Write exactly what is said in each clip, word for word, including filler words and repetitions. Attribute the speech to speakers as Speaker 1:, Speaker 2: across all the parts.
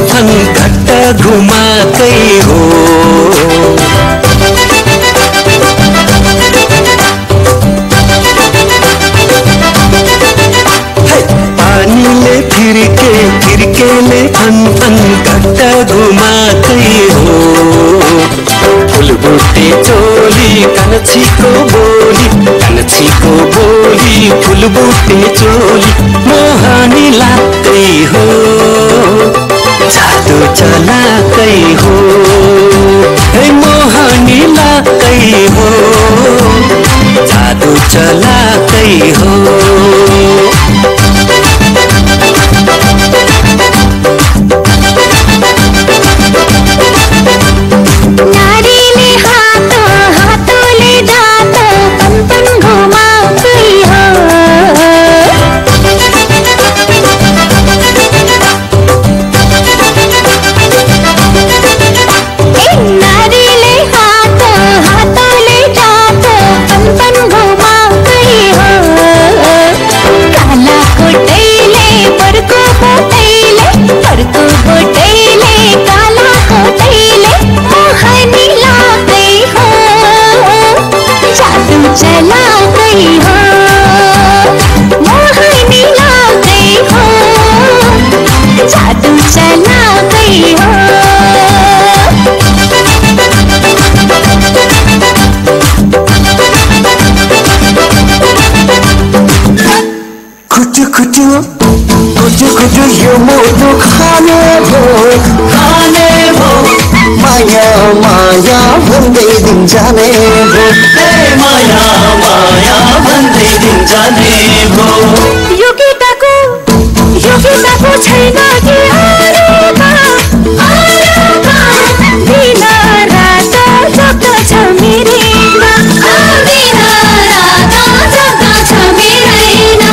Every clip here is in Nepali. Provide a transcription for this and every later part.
Speaker 1: फन घट्ट घुमाकै हो। पानीले फिर्के फिर्केले फन फन घट्ट घुमाकै हो। फुलबुट्टे चोली कान्छीको बोली कान्छीको बोली फुलबुट्टे चोली मोहनी लाग्दै हो। जादु चलाकै हो हे मोहनी लाग्दै हो। जादु चलाकै हो।
Speaker 2: कुटु कुटु यो मोटो खाने भो खाने भो माया माया भन्दै दिन जाने भो माया माया भन्दै दिन जाने भो।
Speaker 3: यो केटाको यो केटाको छैन कि आरोपा आरोपा दिन रात जग्छ मेरैमा दिन रात जग्छ मेरैमा।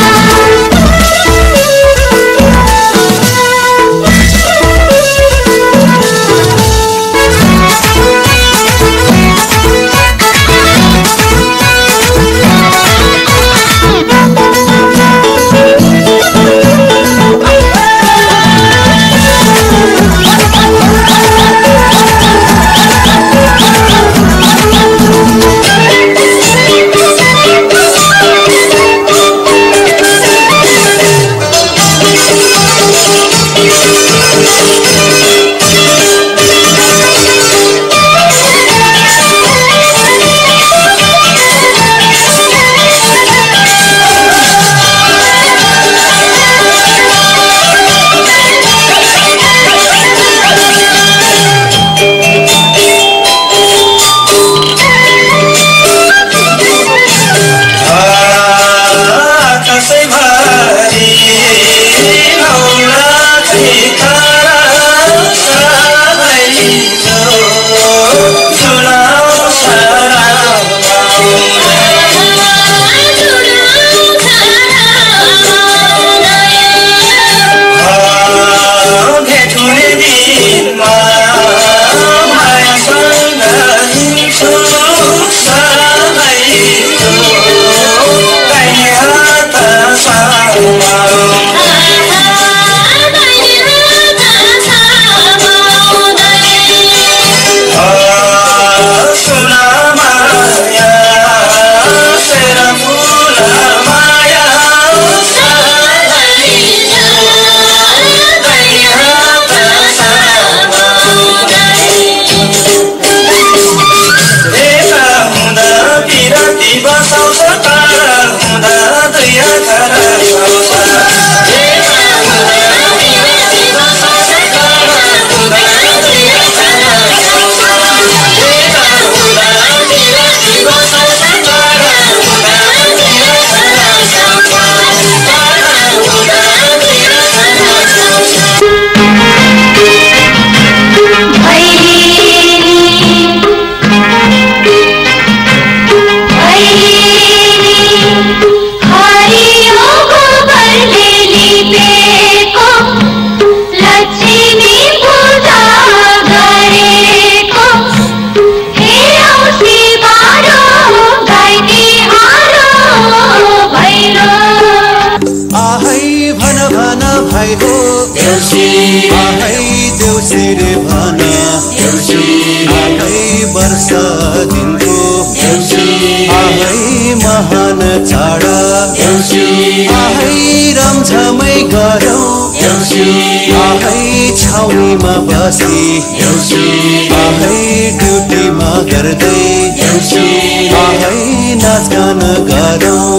Speaker 2: भाइ हो देउसी भाइ
Speaker 4: सिरे भने आकै वर्ष दिनको आहै महान चाड आहै रमझमै गरौँ आहै छाउनीमा बसी आहै ड्युटीमा गर्दै आहै नाचगान गरौँ।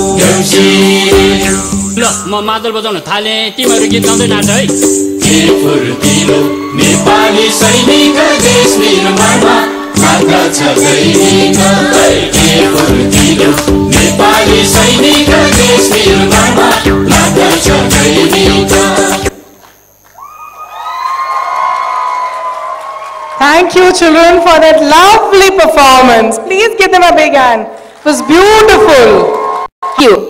Speaker 5: ल म मादल बजाउन थाले तिमीहरू गीत गाउँदै नाच है।
Speaker 6: के फुर्तिलो नेपाली सैनिक देश निर्माणमा लाग्दछ दैनिक। के फुर्तिलो नेपाली सैनिक देश निर्माणमा लाग्दछ दैनिक।
Speaker 7: Thank you, children, for that lovely performance. Please give them a big hand. It was beautiful. Thank you.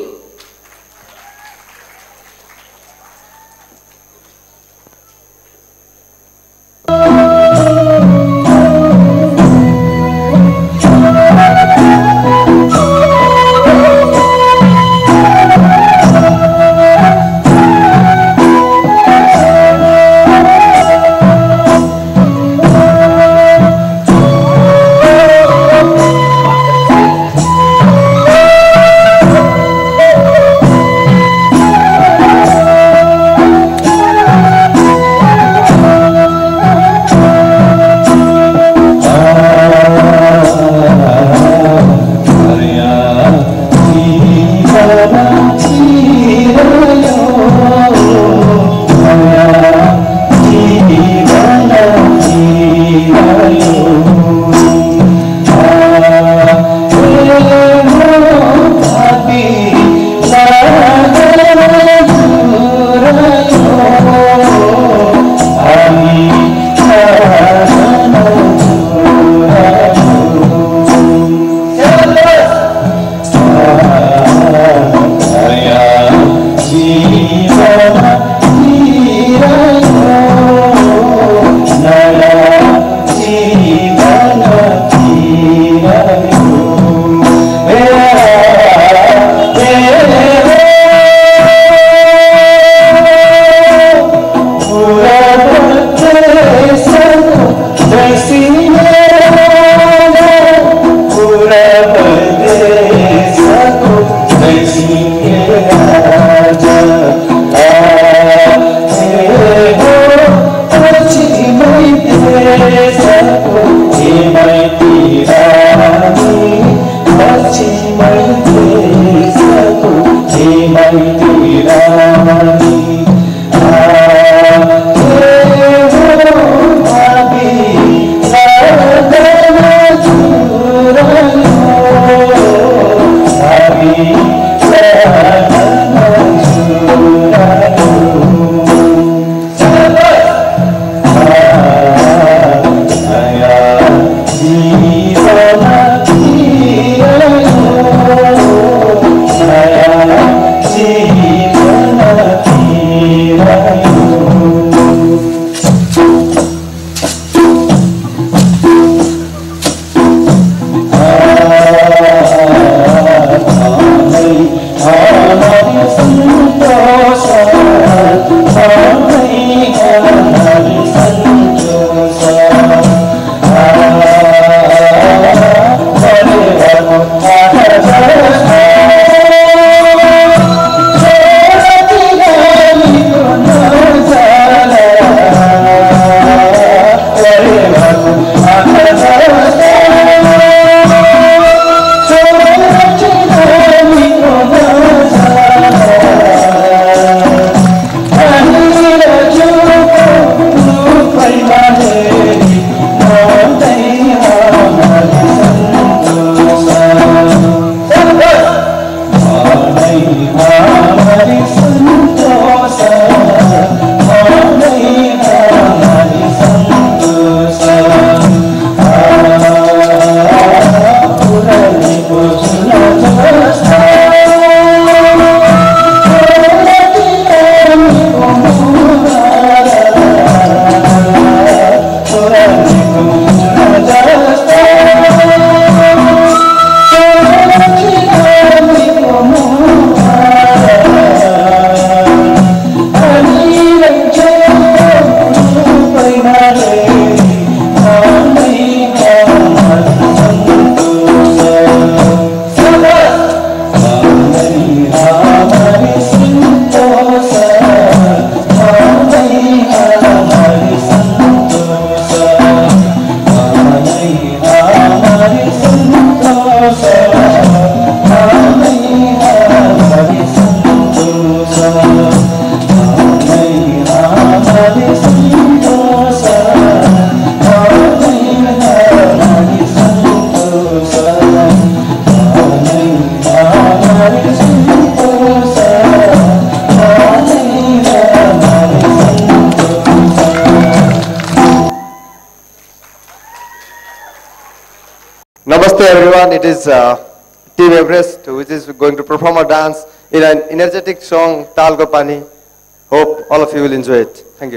Speaker 8: Namaste everyone, it is uh, Team Everest which is going to perform a dance in an energetic song, Tal Ko Pani. Hope all of you will enjoy it. Thank you.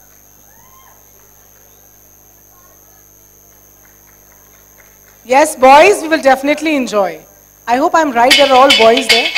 Speaker 7: Yes, boys, we will definitely enjoy. I hope I'm right, there are all boys there.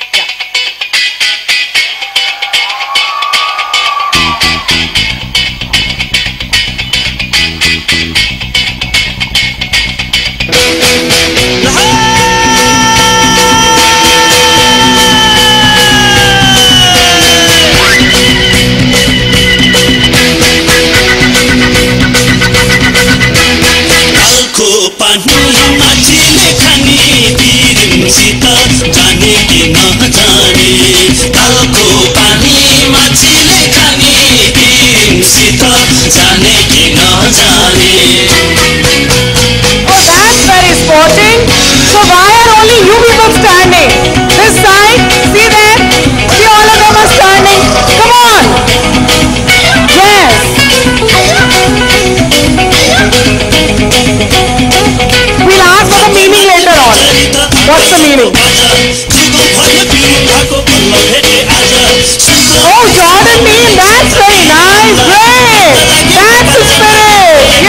Speaker 7: What's the meaning? Oh, Jordan mean, that's very nice, great! That's the spirit!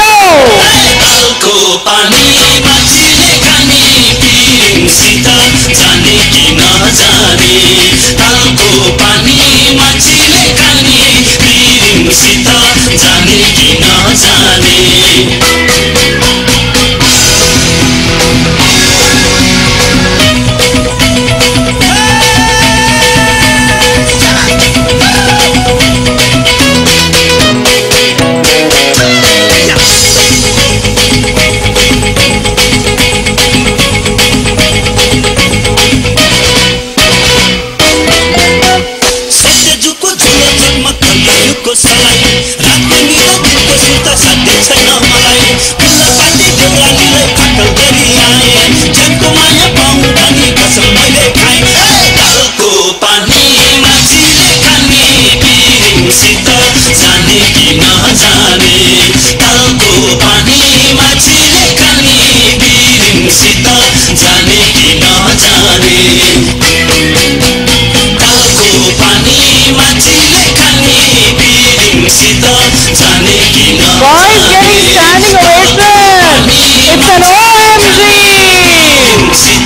Speaker 7: Boys getting standing ovation! It's an O M G!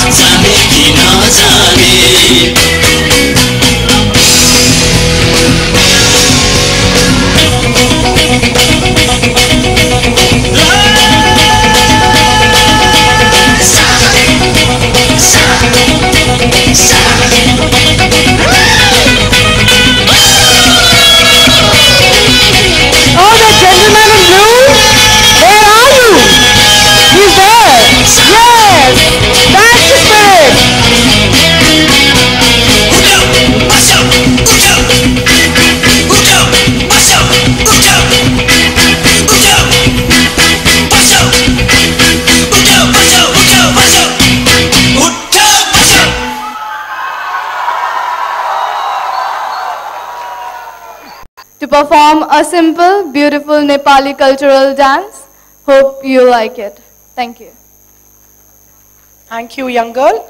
Speaker 9: To perform a simple, beautiful Nepali cultural dance. Hope you like it. Thank you.
Speaker 7: Thank you, young girl.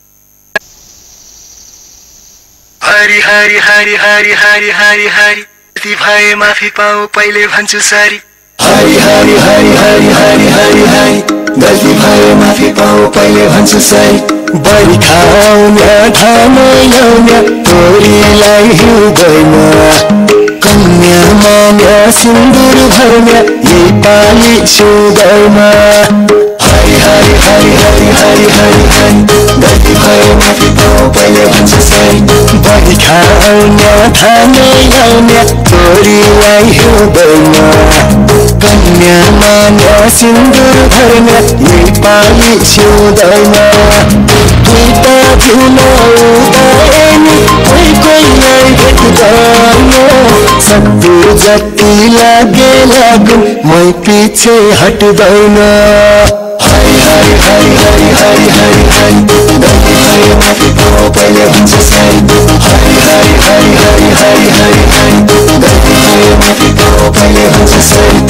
Speaker 2: Hari Hari Hari Hari Hari Hari Hari गल्ती भए माफी पाऊ पहिले भन्छु सरी हरि हरि हरि हरि हरि हरि हरि गल्ती भए माफी पाऊ पहिले भन्छु सरी बढी खाउन्या खान ल्याउन्या छोरीलाई हिउँदैमा कन्या मान्या सिन्दुर भर्न्या यही पाली सुदैमा हरि हरि हरि हरि हरि हरि हरि गल्ती भए माफी पाऊ पहिले भन्छु सरी बढी खाउन्या खान ल्याउन्या छोरीलाई हिउँदैमा कन्या मान्या सिन्दुर भर्न्या यही पाली सुदैमा दुईटा झुलो उदाएनी कोही कोहीलाई भेट्दैन सत्तु जति लागे लागुन् मै पछि हट्दैन हरि हरि हरि हरि हरि हरि हरि गल्ती भए माफी पाऊ पहिले भन्छु सरी हरि हरि हरि हरि हरि हरि हरि गल्ती भए माफी पाऊ पहिले भन्छु सरी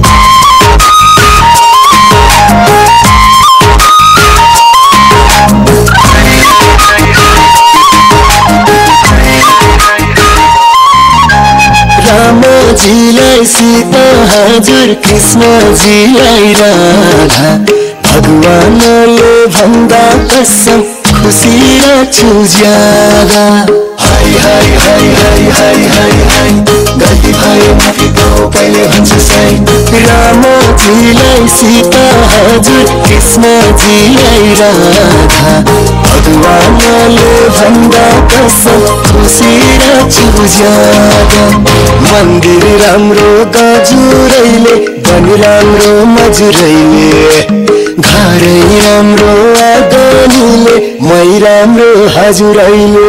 Speaker 2: रामजीलाई सीता हजुर कृष्णजीलाई राधा भगवानले भन्दा कसम खुसी छु ज्यादा हरि हरि हरि हरि हरि हरि हरि गल्ती भए माफी पाऊ पहिले भन्छु सरी रामजीलाई सीता हजुर कृष्णजीलाई राधा भगवानले भन्दा कसम खुसी छु ज्यादा मन्दिर राम्रो गजुरैले बन राम्रो मजुरैले घरै राम्रो आगनीले मै राम्रो हजुरैले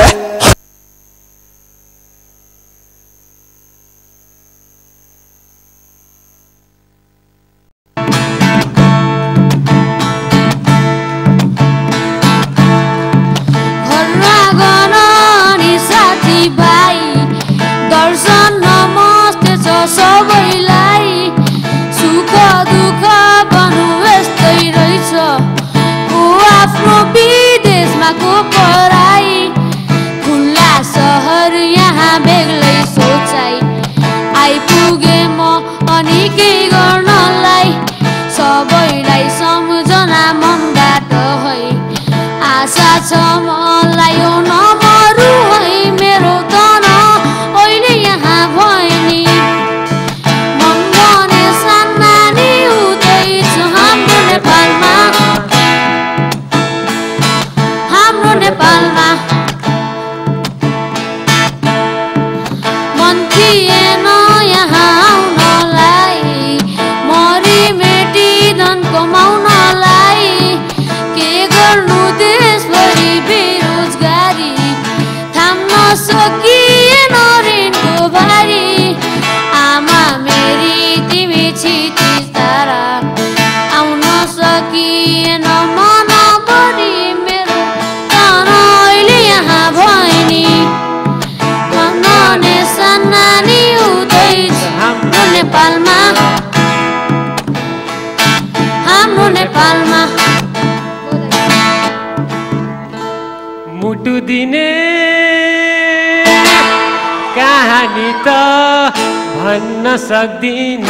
Speaker 10: सक्दिन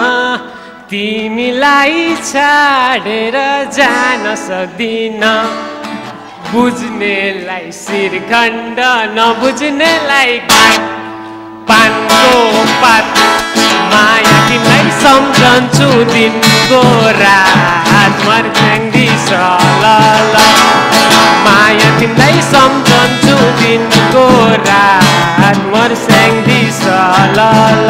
Speaker 10: तिमीलाई छाडेर जान सक्दिन बुझ्नेलाई शिरखण्ड नबुझ्नेलाई पानको पात माया तिमीलाई सम्झन्छु दिनको रात मर्छ्याङ्दी सलल माया तिमीलाई सम्झन्छु दिनको रात मर्छ्याङ्दी सलल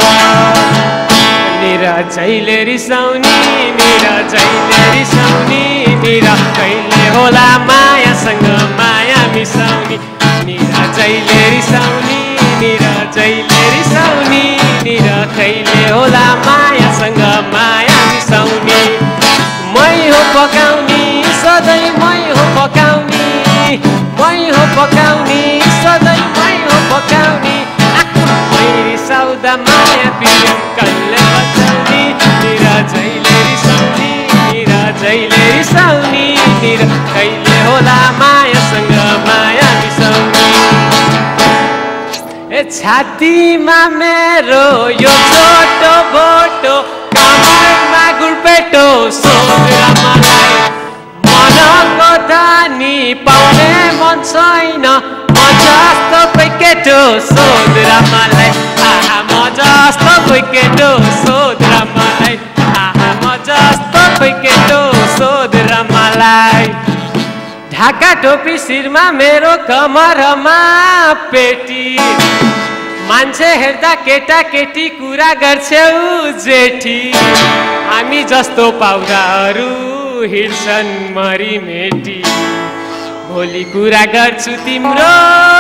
Speaker 10: निरजैले रिसाउने निरजैले रिसाउने निर कहिले होला मायासँग माया मिसाउने निरजैले रिसाउने निरजैले रिसाउने निर कहिले होला मायासँग माया मिसाउने मै हो पकाउने सधैँ मै हो पकाउने मै हो पकाउने सधैँ मै हो पकाउने मै रिसाउँदा माया प्रियम कल्ले बचाउने निरजैले रिसाउने निरजैले रिसाउने निर कहिले होला मायासँग माया मिसाउने छातीमा मेरो यो छोटो बोटो कमरमा गुल्पेटो सोध्रा मलाई मनको धानी पाउने मन छैन म जस्तो कोही केटो सोध्रा मलाई आहा म जस्तो कोही केटो सोध्रा मलाई आहा म जस्तो कोही केटो सोध्रा मलाई ढाका टोपी शिरमा मेरो कमरमा पेटी मान्छे हेर्दा केटा केटी कुरा गर्छौ जेठी हामी जस्तो पाउदाहरू हिँड्छन् मरिमेटी भोलि कुरा गर्छु तिम्रो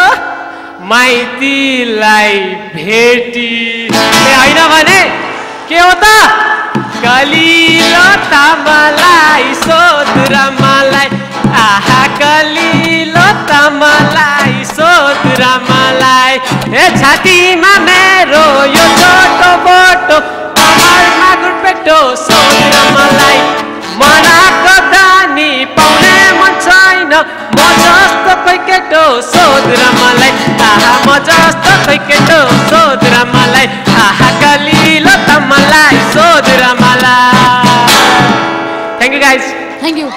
Speaker 10: माइतीलाई भेटी ए होइन भने के हो त कलिलो तामालाई सोध र मलाई आहा कलिलो तामालाई सोध र मलाई ए छातीमा मेरो यो छोटो बोटो कमरमा गुल्पेटो सोध र मलाई मनको धानी पाउने मन छैन म जस्तो कोही केटो सोध र मलाई आहा म जस्तो कोही केटो सोध र मलाई आहा कलिलो तामालाई सोध र मलाई thank you guys
Speaker 11: thank you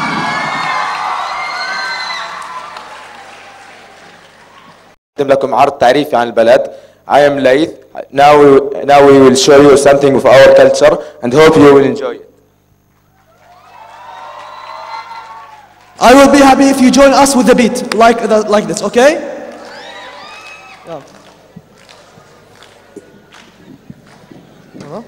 Speaker 12: أقدم لكم عرض تعريفي عن البلد. I am Laith. Now we, now we will show you something of our culture and hope you will enjoy it.
Speaker 13: I will be happy if you join us with the beat, like, the, like this, okay? Yeah. Uh-huh.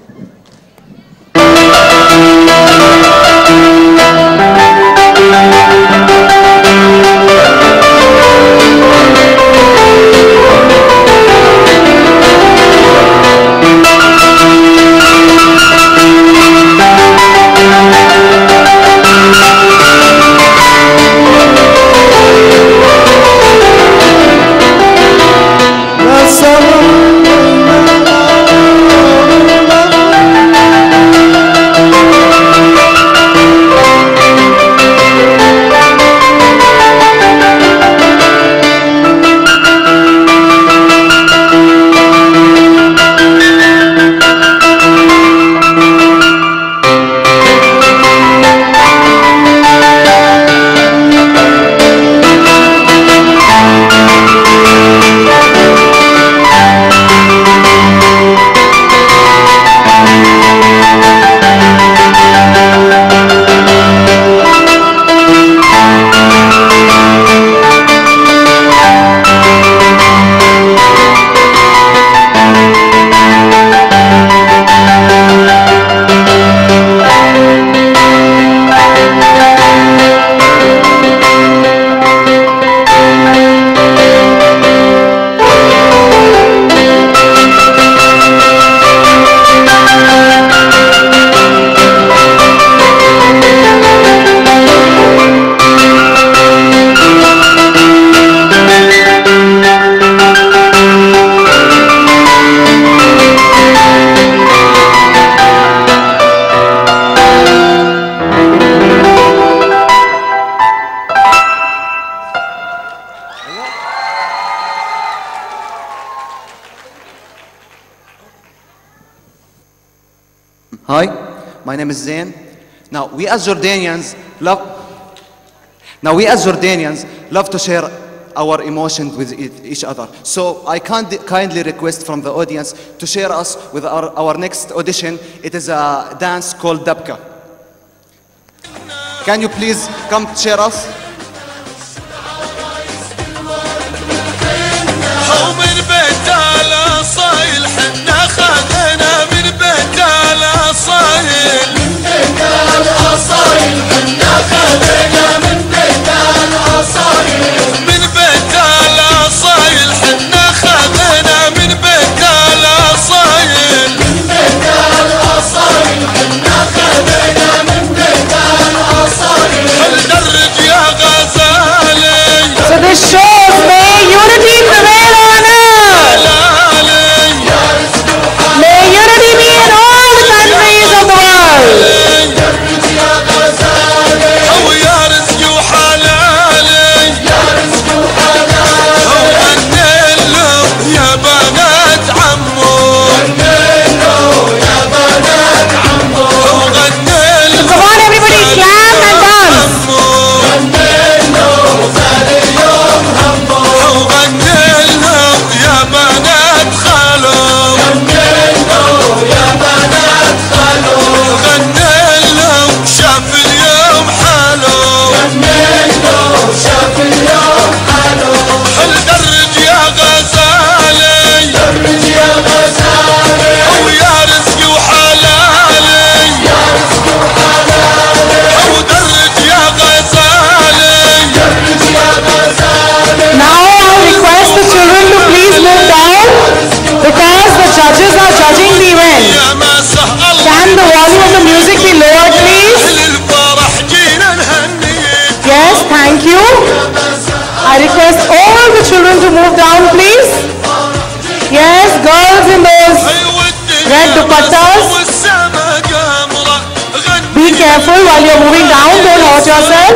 Speaker 14: Hi, my name is Zain. Now we as Jordanians love. Now we as Jordanians love to share our emotions with each other. So I kindly request from the audience to share us with our, our next audition. It is a dance called Dabka. Can you please come share us?
Speaker 15: خل درج يا
Speaker 7: red dupattas. Be careful while you're moving down, don't hurt yourself.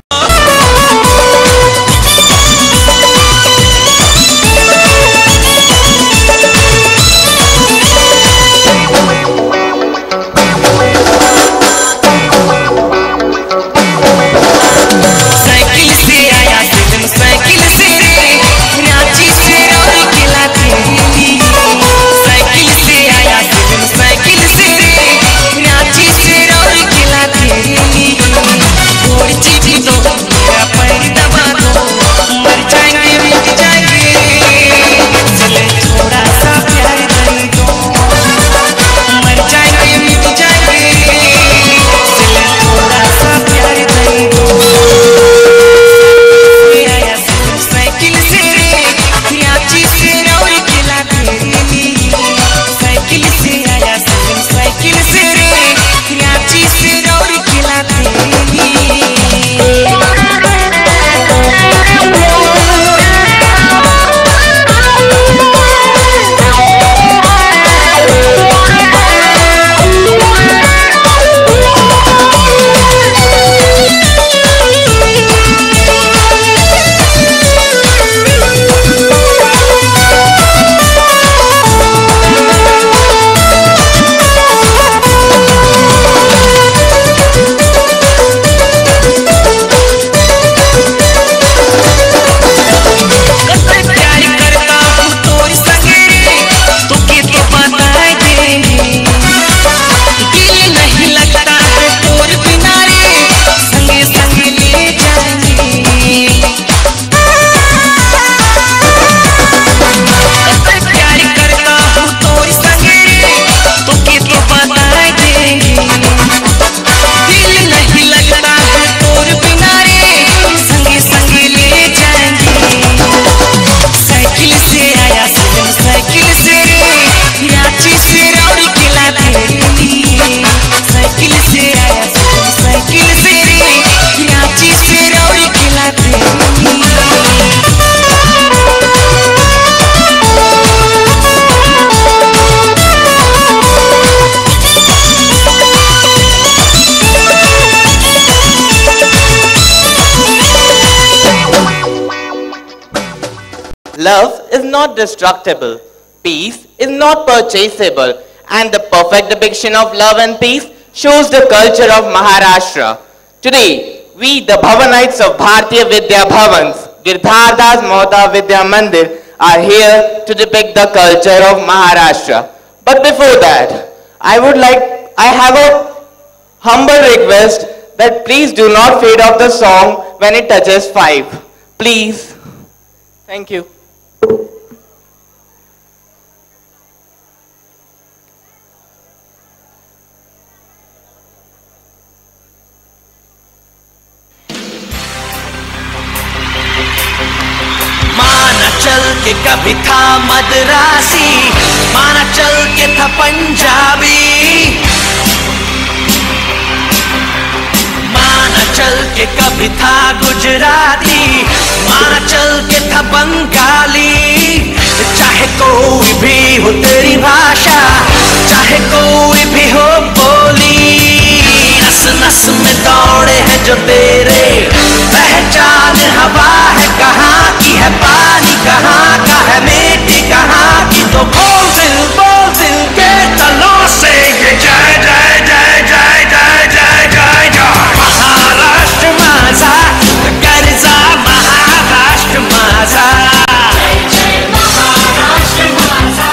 Speaker 11: Love is not destructible. Peace is not purchasable. And the perfect depiction of love and peace shows the culture of Maharashtra. Today, we, the Bhavanites of Bharatiya Vidya Bhavans, Girdhardas Mohta Vidya Mandir, are here to depict the culture of Maharashtra. But before that, I would like, I have a humble request that please do not fade off the song when it touches five. Please. Thank you.
Speaker 15: माना चल के कभी था मद्रासी, माना चल के था पंजाबी, माना चल के कभी था गुजराती, माना चल के था बंगाली। चाहे कोई भी हो तेरी भाषा, चाहे कोई भी हो बोली, नस नस में दौड़े हैं जो तेरे, पहचान हवा है कहाँ की है, पानी कहाँ का है, मिट्टी कहाँ की, तो बोल दिल बोल दिल के तलों से ये जय जय जय जय जय जय जय जय महाराष्ट्र माझा, कर्जा महाराष्ट्र माझा, जय जय महाराष्ट्र माझा।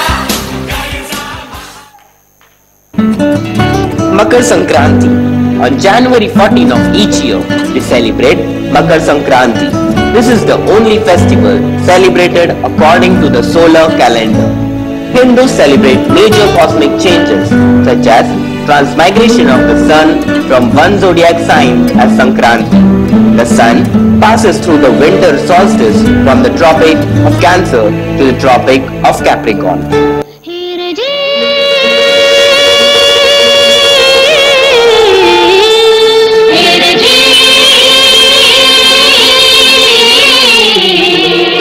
Speaker 11: Makar Sankranti. On January fourteenth of each year, we celebrate Makar Sankranti. This is the only festival celebrated according to the solar calendar. Hindus celebrate major cosmic changes such as transmigration of the sun from one zodiac sign as Sankranti. The sun passes through the winter solstice from the Tropic of Cancer to the Tropic of Capricorn.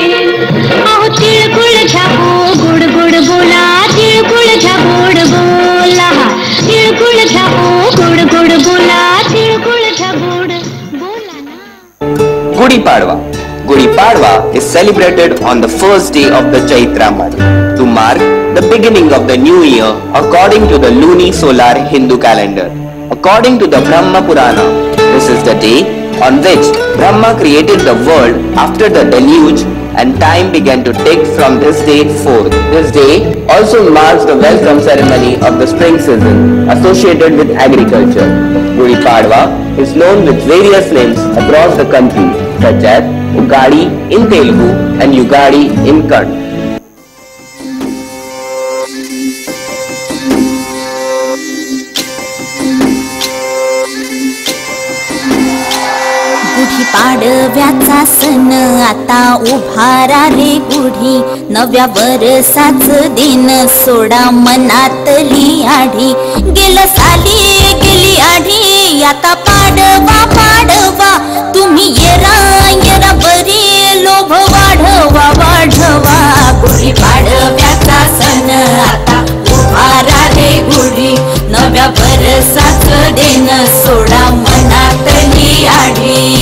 Speaker 3: तिळकुळ छापू गुड गुड बोला, तिळकुळ छापूड बोल.
Speaker 11: Gudi Padwa. Gudi Padwa is celebrated on the first day of the Chaitra month to mark the beginning of the new year according to the luni-solar Hindu calendar. According to the Brahma Purana, this is the day on which Brahma created the world after the deluge, and time began to tick from this day forth. This day also marks the welcome ceremony of the spring season associated with agriculture. Gudi Padwa is known with various names across the country such as Ugadi in Telugu and Yugadi in Kannada.
Speaker 3: Gudi पाडव्याचा सण आता उभारा रे गुढी, नव्या वर्षाचं दिन सोडा मनातली आढी. गेलं साली गेली आढी, आता पाडवा पाडवा, तुम्ही येरा येरा बरी लोभ वाढवा वाढवा. गुढी पाडव्याचा सण आता उभारा रे गुढी, नव्या वर्षाचं दिन सोडा मनातली आढी.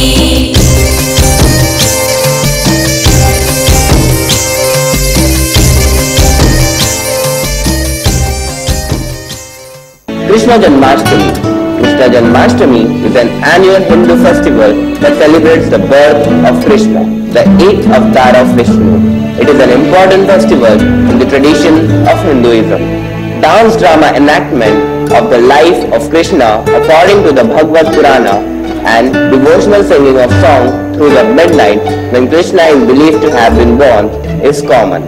Speaker 11: Krishna Janmashtami. Krishna Janmashtami is an annual Hindu festival that celebrates the birth of Krishna, the eighth avatar of Vishnu. It is an important festival in the tradition of Hinduism. Dance drama enactment of the life of Krishna according to the Bhagavad Purana and devotional singing of song through the midnight when Krishna is believed to have been born is common.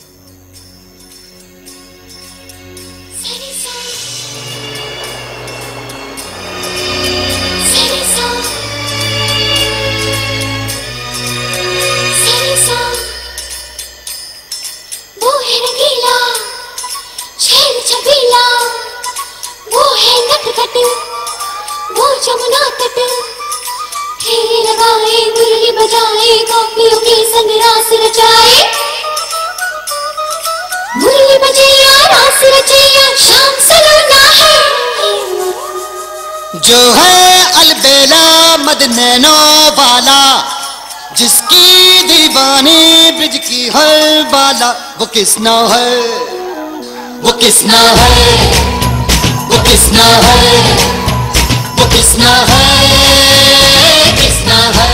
Speaker 16: जो है अलबेला मदनैनो वाला, जिसकी दीवानी ब्रिज की हर बाला, वो किसना है, वो किसना है, वो किसना है, वो किसना है, किसना है.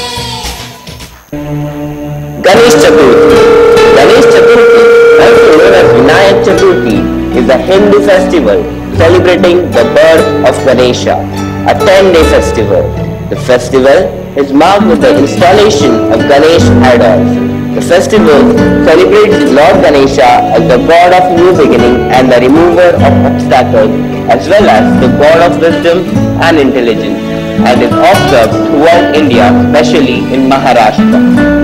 Speaker 11: Ganesh Chaturthi. Ganesh Chaturthi, also known as Vinayak Chaturthi, is a Hindu festival celebrating the birth of Ganesha, a ten-day festival. The festival is marked with the installation of Ganesh idols. The festival celebrates Lord Ganesha as the god of new beginning and the remover of obstacles, as well as the god of wisdom and intelligence, and is observed throughout India, especially in Maharashtra.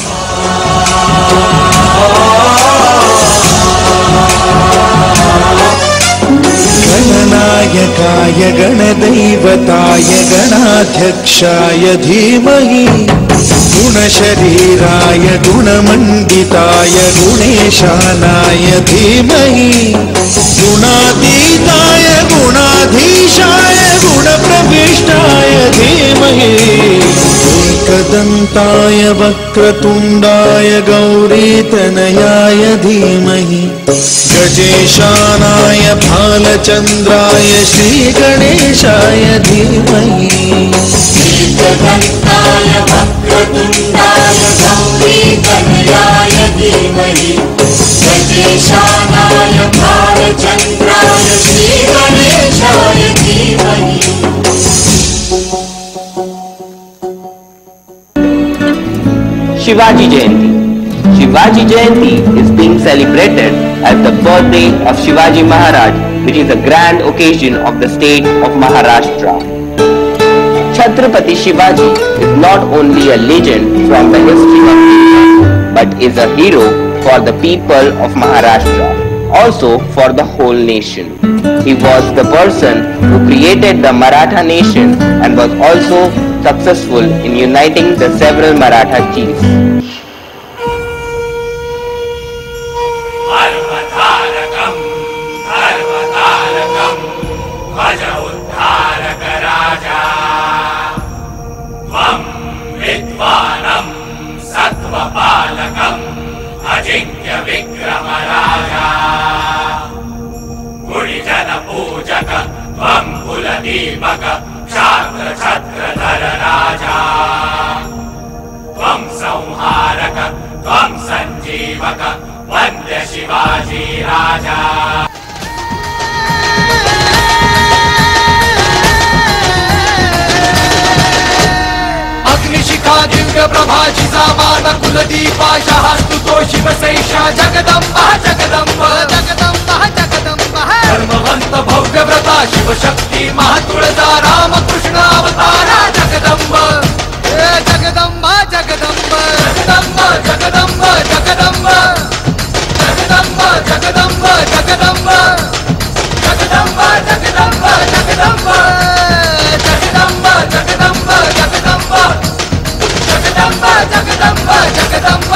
Speaker 17: गणनायकाय गणदैवताय गणाध्यक्षाय धीमहि, गुणशरीराय गुणमण्डिताय गुणेशानाय धीमहि, गुणातीताय गुणाधीशाय गुणप्रविष्टाय धीमहि, एकदन्ताय वक्रतुण्डाय गौरीतनयाय धीमहि, गजेशानाय भालचन्द्राय श्रीगणेशाय धीमहि.
Speaker 6: एकदन्ताय वक्रतुण्डाय गौरीतनयाय धीमहि, गजेशानाय भालचन्द्राय श्रीगणेशाय धीमहि.
Speaker 11: Shivaji Jayanti. Shivaji Jayanti is being celebrated as the birthday of Shivaji Maharaj, which is a grand occasion of the state of Maharashtra. Chhatrapati Shivaji is not only a legend from the history of India, but is a hero for the people of Maharashtra, also for the whole nation. He was the person who created the Maratha nation and was also successful in uniting the several Maratha chiefs.
Speaker 6: Dharmatarakam, Dharmatarakam, Vaja Uddharaka Raja, Tvam Vidva Deepak क्षात्र छत्र धर राजा त्वं संहारक त्वं संजीवक वन्द्य शिवाजी राजा
Speaker 18: अग्निशिखा दिव्य प्रभा जिजामान कुलदीपाशहस्तु तो शिवशेषा जगदम्बा जगदम्ब जगदम्बा जगदम्ब धर्मवंत भव्य व्रता शिवशक्ति महातुळजा रामकृष्ण अवतारा जगदम्ब जगदम्ब जगदम्ब जगदम्ब जगदम्ब जगदम्ब जगदम्ब जगदम्ब जगदम्ब जगदम्ब जगदम्ब जगदम्ब जगदम्ब जगदम्ब जगदम्ब जगदम्ब जगदम्ब जगदम्ब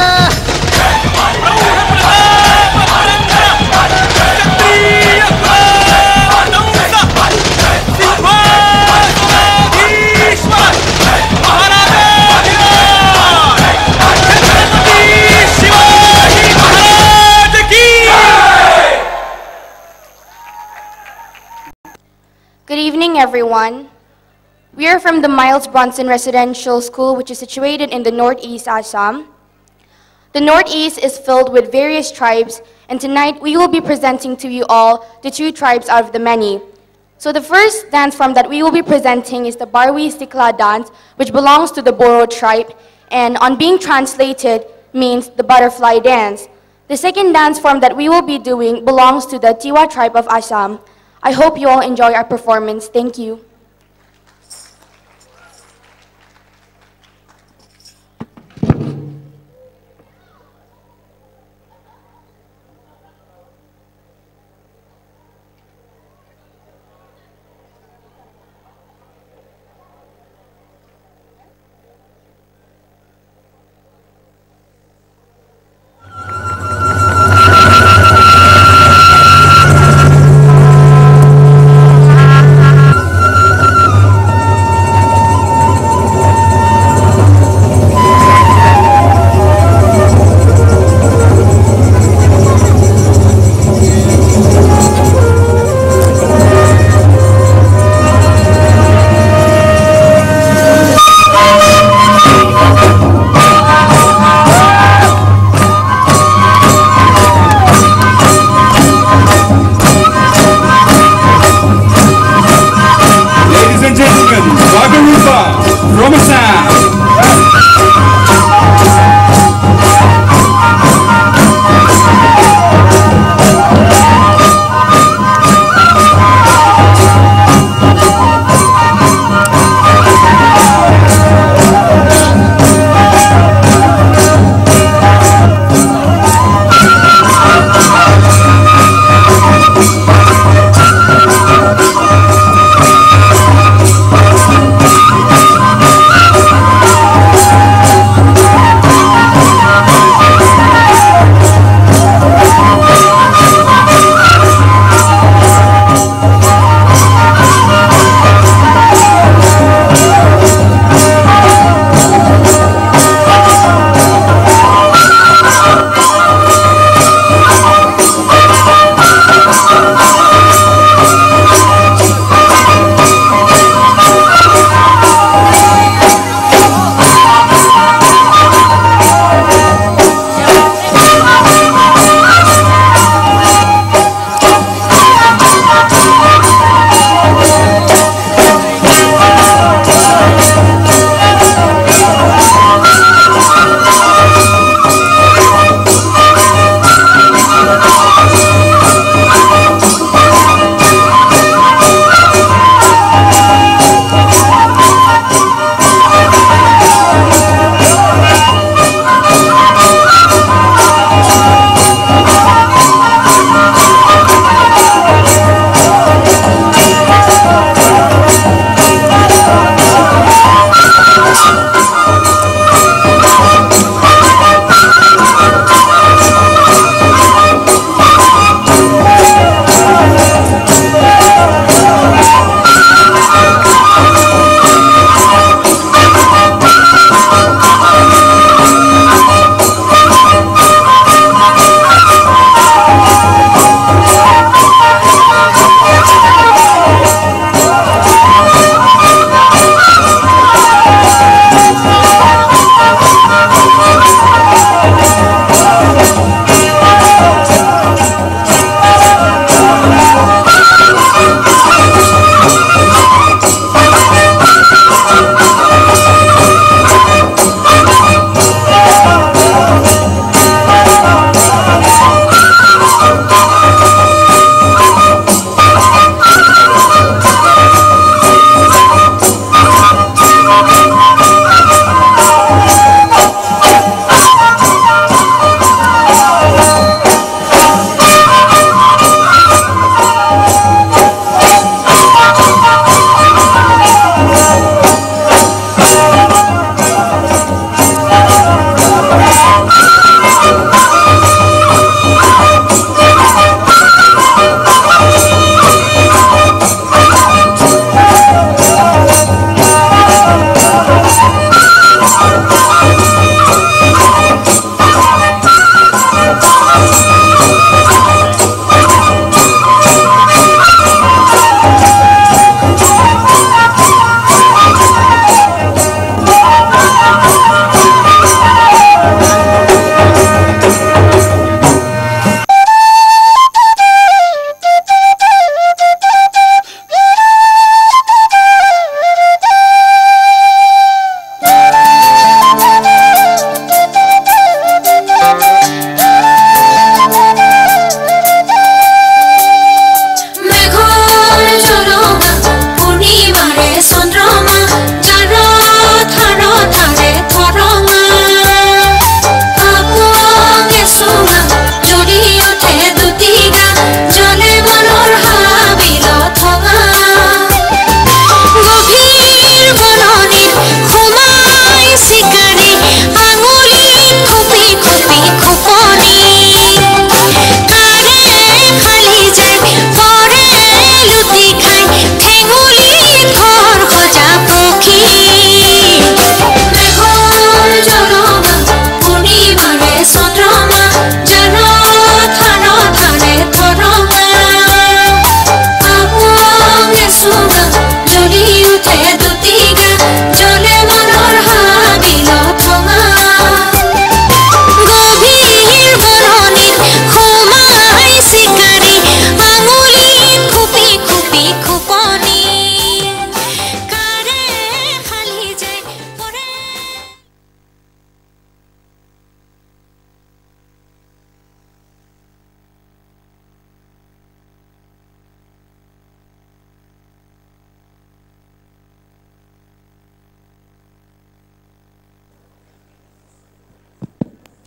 Speaker 19: Good evening, everyone. We are from the Miles Bronson Residential School, which is situated in the Northeast Assam. The Northeast is filled with various tribes, and tonight we will be presenting to you all the two tribes out of the many. So the first dance form that we will be presenting is the Barwi Sikla dance, which belongs to the Boro tribe, and on being translated means the butterfly dance. The second dance form that we will be doing belongs to the Tiwa tribe of Assam. I hope you all enjoy our performance. Thank you.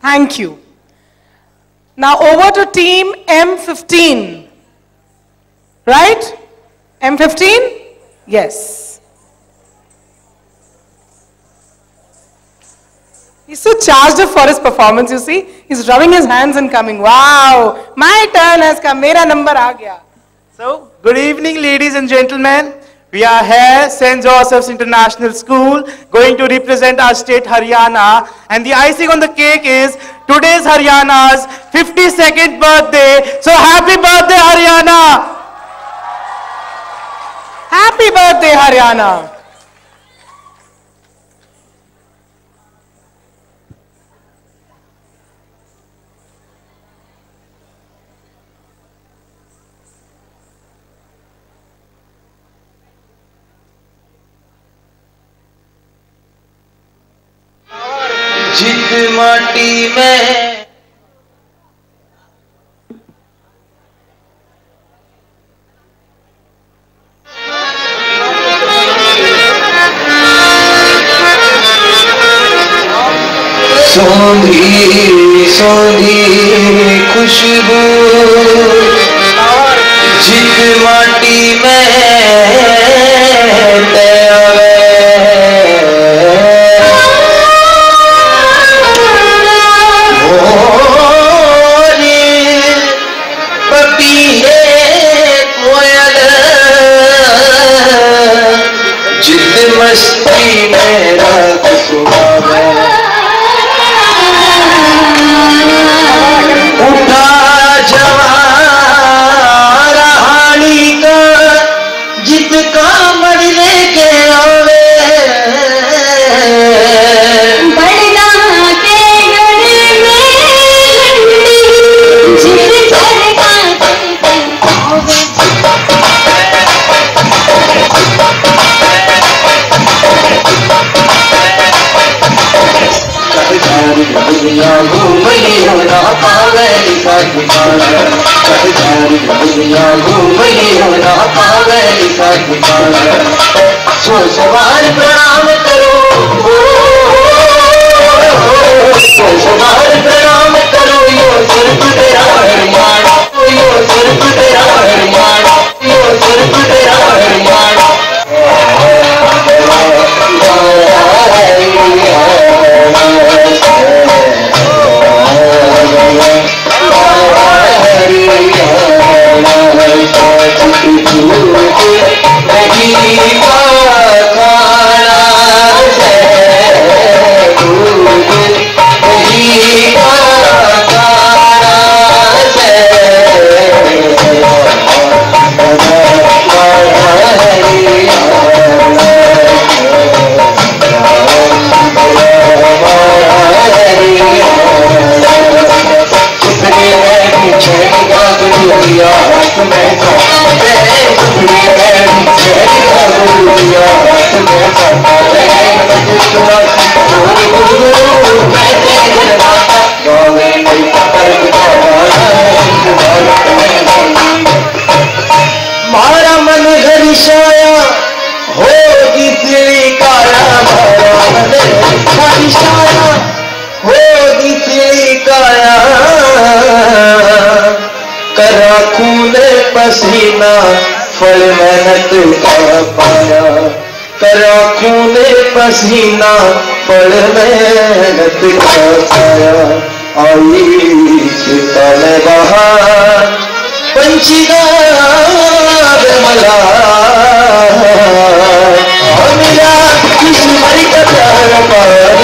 Speaker 7: Thank you. Now over to team M fifteen. Right? M fifteen? Yes. He's so charged up for his performance, you see. He's rubbing his hands and coming. Wow, my turn has come. Mera number aa gaya.
Speaker 20: So, good evening, ladies and gentlemen. We are here, Saint Joseph's International School, going to represent our state, Haryana. And the icing on the cake is today's Haryana's fifty-second birthday. So, happy birthday, Haryana!
Speaker 7: Happy birthday, Haryana.
Speaker 4: जित माटी में सौंधी सौंधी खुशबू जित माटी में तैयार मस्ती में रात सुहावे उठा जवान रहानी का जित का मर लेके आवे बढ़ना के गले में जित चढ़का आवे दुनिया घूमई होना पावे का ठिकाना दुनिया घूमई होना पावे का ठिकाना सो सवार प्रणाम करो सो सवार प्रणाम करो यो सिर्फ तेरा हरमान यो सिर्फ तेरा हरमान यो सिर्फ तेरा हरमान मारा मन हरिशाया होगी तेरी काया मारा मन हरिशाया होगी तेरी काया करा खून पसीना फल मेहनत का पाया करा खून पसीना फल मेहनत का पाया आई चिता में बहार पंछी मला मिला किस्मत का प्यार पार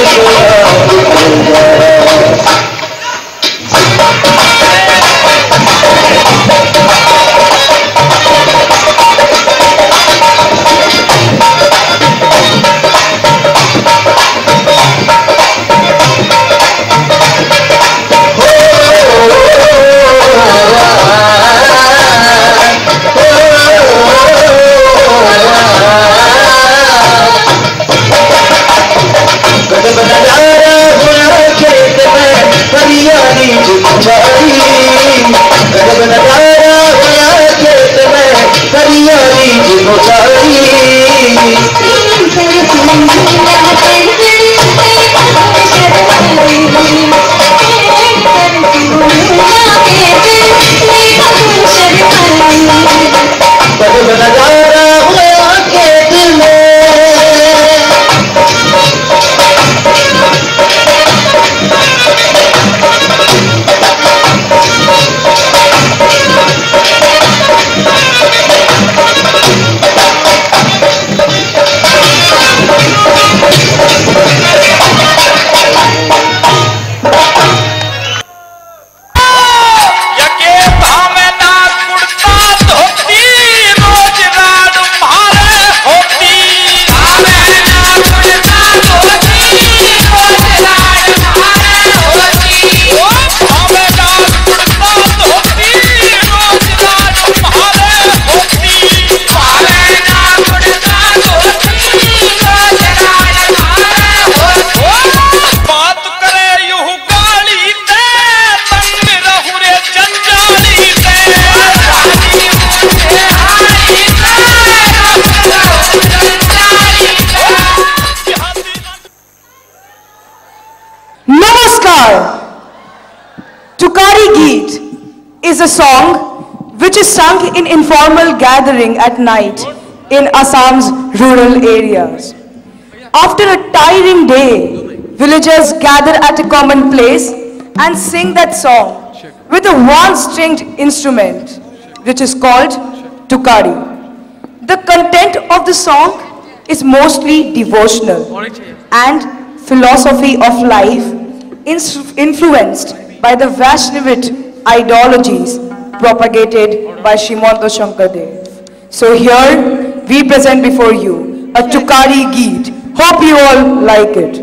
Speaker 7: a song which is sung in informal gathering at night in Assam's rural areas. After a tiring day, villagers gather at a common place and sing that song with a one-stringed instrument which is called tukari. The content of the song is mostly devotional and philosophy of life influenced by the Vaishnavite ideologies propagated by Srimanta Shankardev. So here we present before you a tukari geet. Hope you all like it.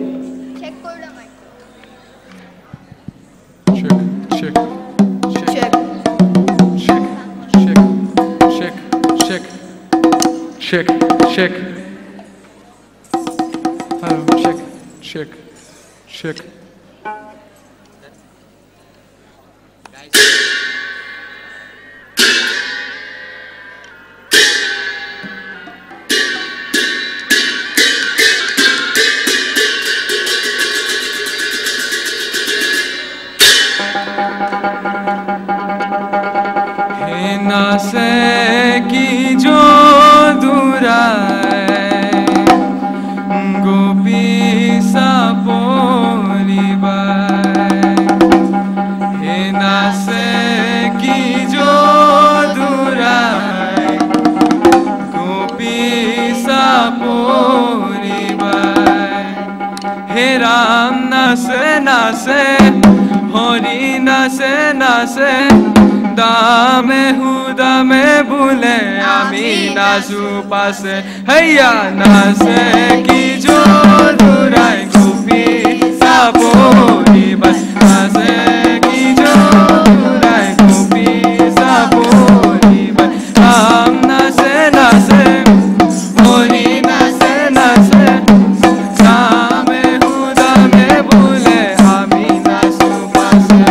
Speaker 18: Check, check, check, check, check, check. Hello, check, check, check.
Speaker 17: नासे की जो दुराए गोपी सा पोरीबाए हे नासे की जो दुराए गोपी सा पोरीबाए हे राम नासे नासे हरि नासे नासे दामे हुदा में भूले आमी नासु पासे हैया नासे की जो दुराई गोपी सापोरी बस नासे की जो दुराई गोपी सापोरी बस हम नासे नासे होरी नासे नासे दामे हुदा में भूले आमी नासु पासे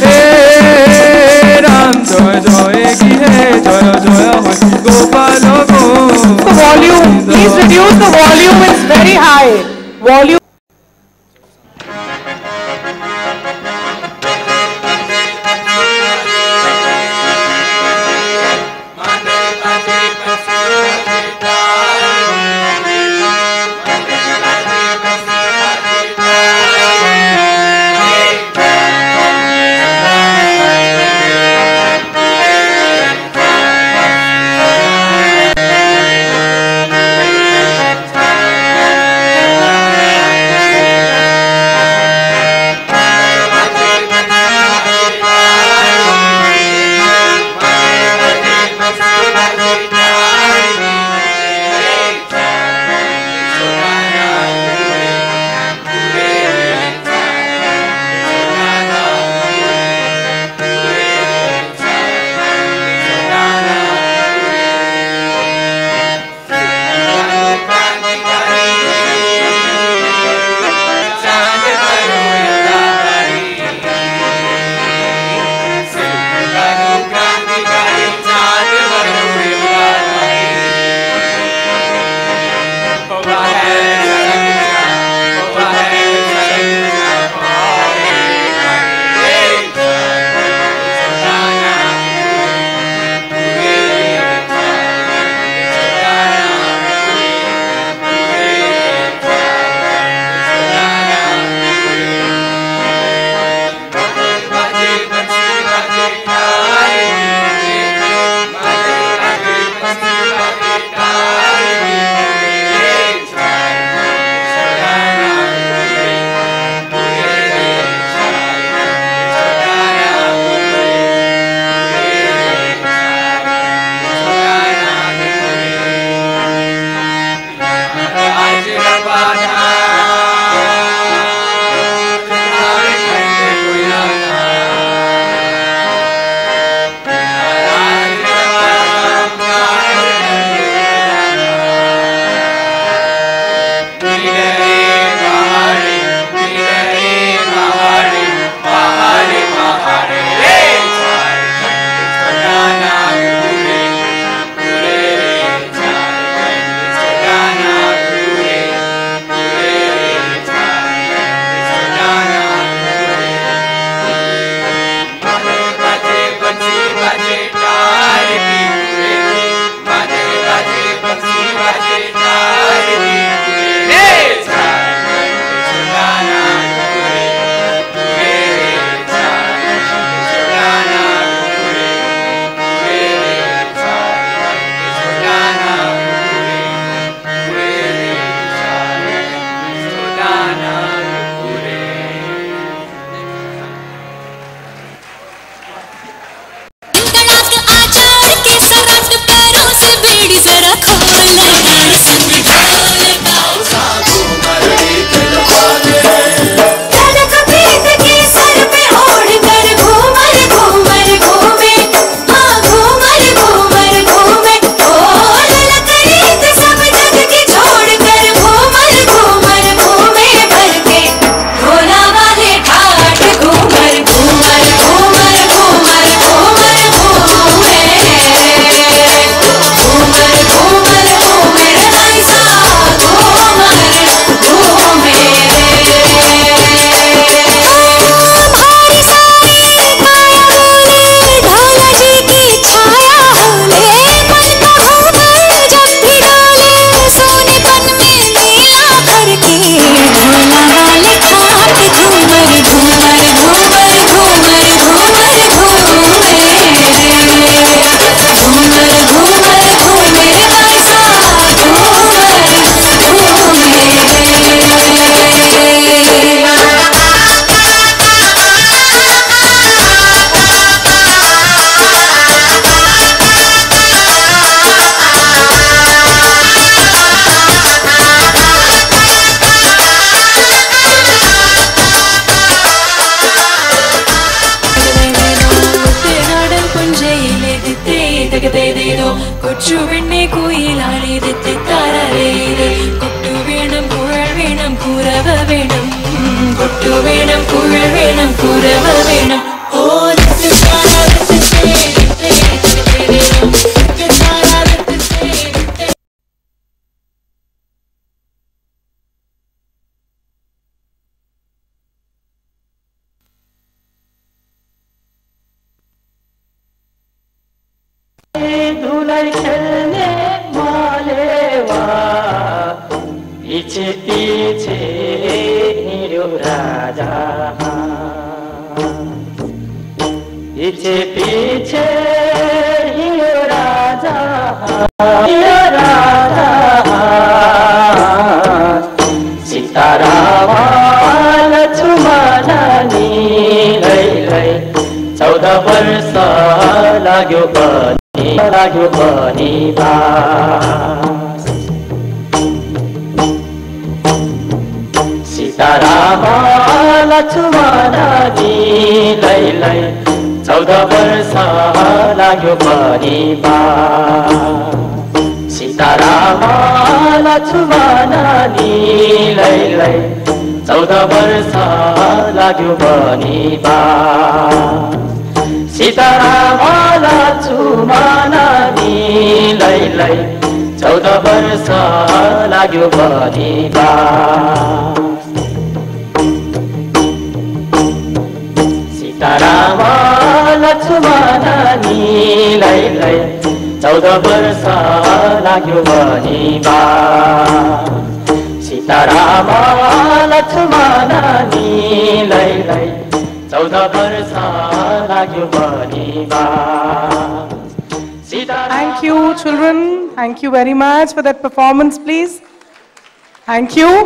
Speaker 17: Gopal
Speaker 7: very high. Volume.
Speaker 21: കൊച്ചു പെണ്ണെ കുയിലാളി തെറ്റിത്താരേത് കൊട്ടു വേണം കുഴൽ വേണം കുരവ വേണം കൊട്ടു വേണം കുഴൽ വേണം കുരവ വേണം ഓ
Speaker 4: खेल्ने मालेवा पीछे पीछे हिँड्यो राजा पीछे पीछे हिँड्यो राजा हिँड्यो राजा सीताराम लक्ष्मण नीलाई चौध वर्ष लाग्यो पनि लाग्यो पनि सीताराम लक्ष्मण नीलाई चौध वर्ष लाग्यो पनि सीताराम लक्ष्मण नीलाई चौध वर्ष लाग्यो पनि सीताराम लक्ष्मण नीलाई चौध वर्ष लाग्यो पनि सीताराम लक्ष्मण नीलाई चौध वर्ष लाग्यो पनि सीताराम लक्ष्मण नीलाई चौध वर्ष लाग्यो पनि
Speaker 7: Thank you, children. Thank you very much for that performance, please. Thank you.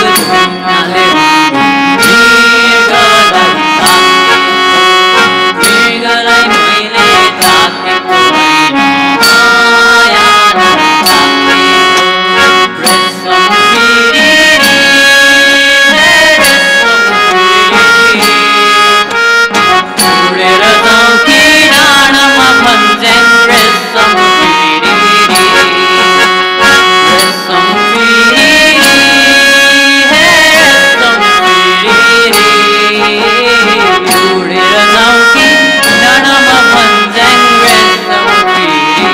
Speaker 1: धुनाले मृगलाई मैले ताकेको होइन माया ताकेको रेशम फिरी उडेर जाउँ कि डाँडामा भन्छन् रेशम फिरी रेशम फिरी हे रेशम फिरी उडेर जाउँ कि डाँडामा भन्छन् रेशम फिरी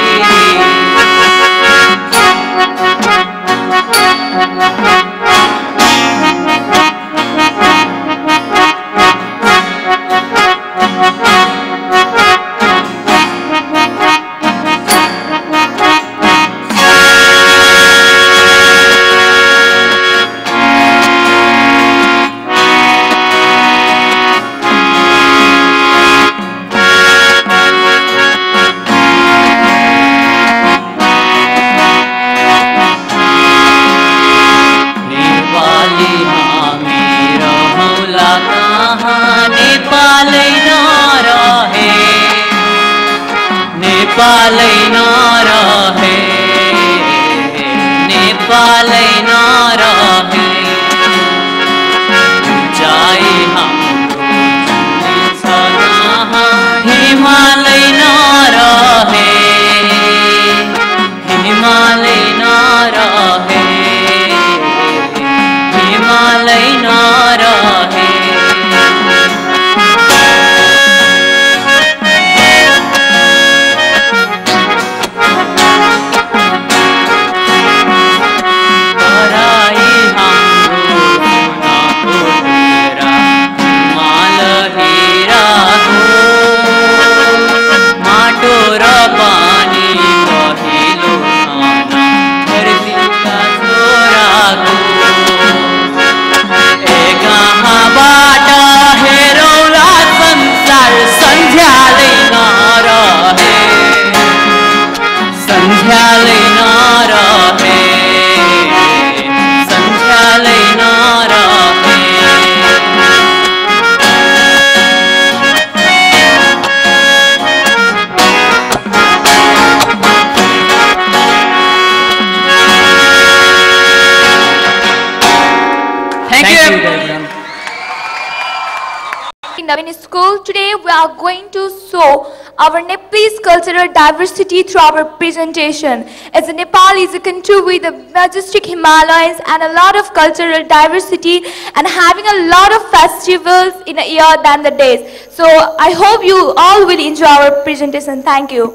Speaker 1: नेपाली हामी रहौँला कहाँ नेपालै नरहे नेपालै नरहे नेपालै नरहे उचाइ हाम्रो छ कहाँ हिमालै नरहे हिमालै नरहे हिमालै नरहे तराई हाम्रो सुनको हेरा हिमाल हेराको माटो र पानी पहिलो खाना धरतीका छोराको कहाँबाट हेरौँला संसार सन्ध्यालै नरहे सन्ध्यालै नरहे सन्ध्यालै नरहे
Speaker 10: Thank you.
Speaker 9: In Montessori School, today we are going to show our Nepalese cultural diversity through our presentation. As Nepal is a country with the majestic Himalayas and a lot of cultural diversity and having a lot of festivals in a year than the days. So I hope you all will enjoy our presentation. Thank you.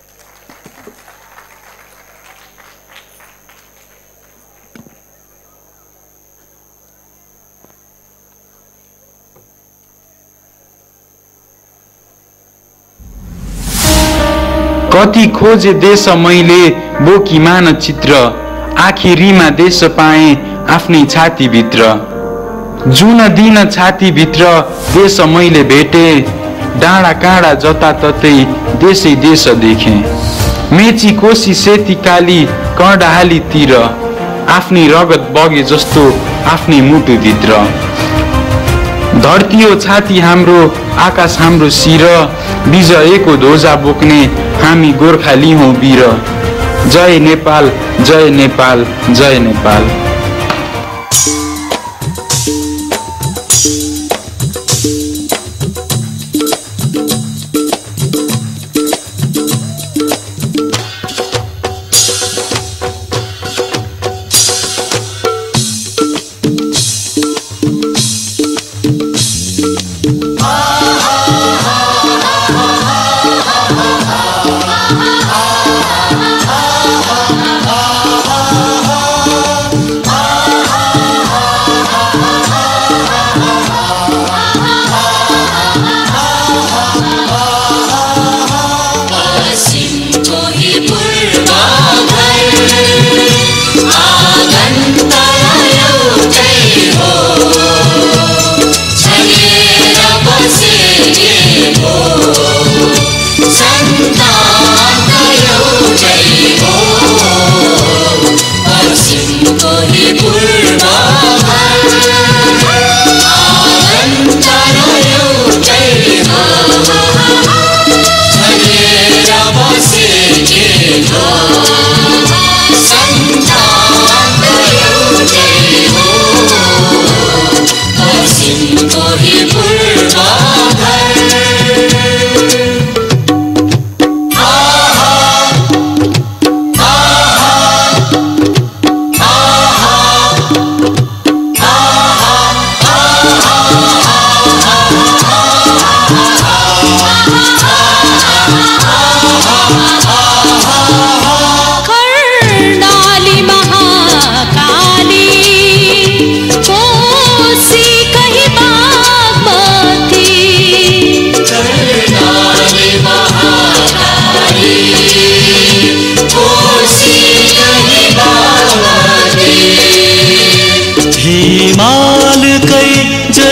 Speaker 22: कति खोजे देश मैले बोकी मानचित्र आखिरीमा देश पाएँ आफ्नै छातीभित्र जुन दिन छातीभित्र देश मैले भेटे डाँडा काँडा जताततै देशै देश देखेँ मेची कोशी सेती काली कर्णाहालीतिर आफ्नै रगत बगे जस्तो आफ्नै मुटुभित्र धरती हो छाती हाम्रो आकाश हाम्रो शिर विजयको ध्वजा बोक्ने हामी गोर्खाली हौं वीर जय नेपाल जय नेपाल जय नेपाल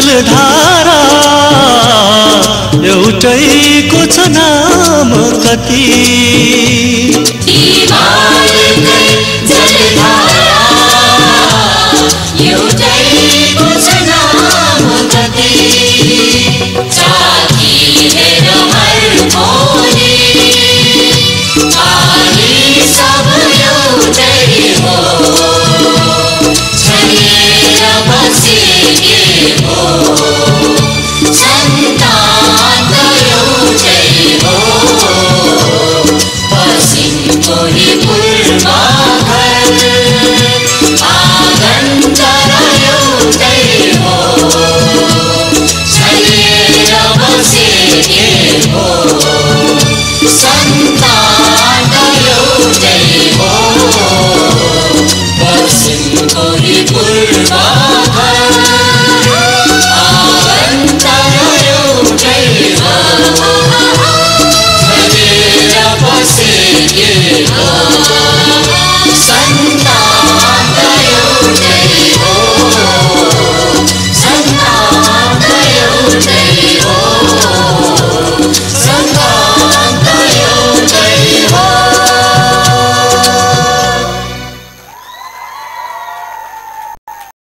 Speaker 5: जलधारा एउटैको छ नाम कति